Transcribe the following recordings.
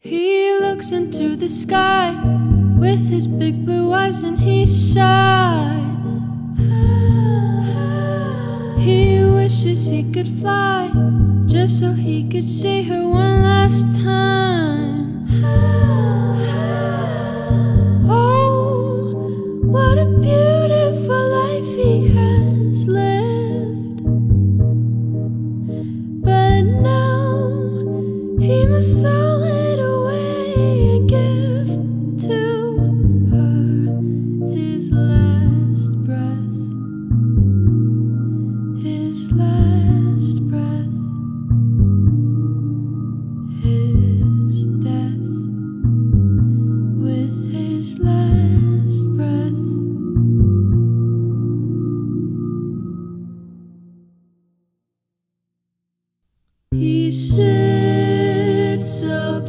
He looks into the sky with his big blue eyes and he sighs. He wishes he could fly just so he could see her one last time. Oh, what a beautiful life he has lived. But now he must throw it away and give to her his last breath, his last breath, his death with his last breath. He sits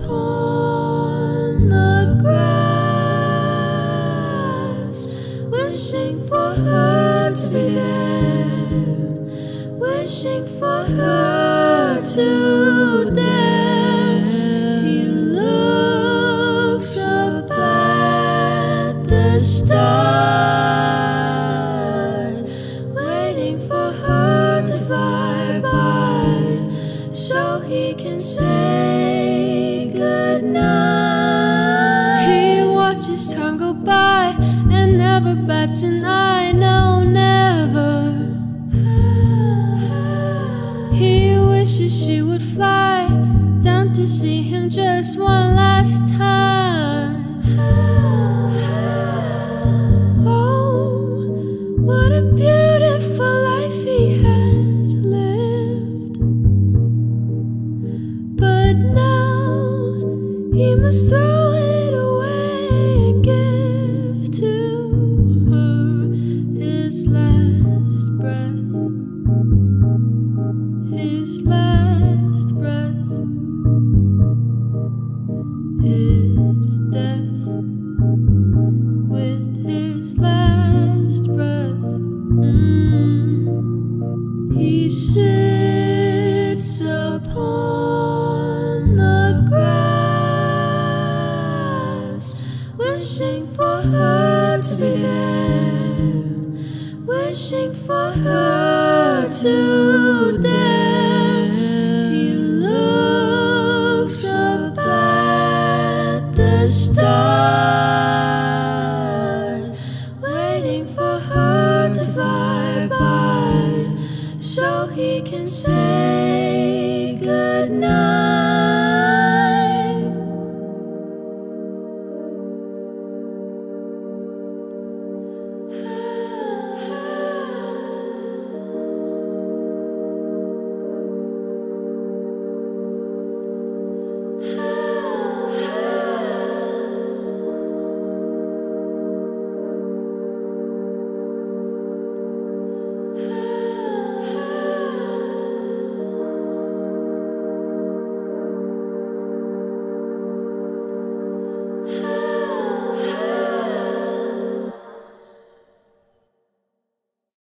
upon the grass, wishing for her to be there, wishing for her to dare. He looks up at the stars, waiting for her to fly by so he can say goodnight. He watches time go by and never bats an eye, no, never. He wishes she would fly down to see him just one last time. Oh, what a beautiful life he had lived. But now he must throw it away and give to her his last breath, his last breath, his death with his last breath. He sits upon the grass, wishing for her to be there, wishing for her to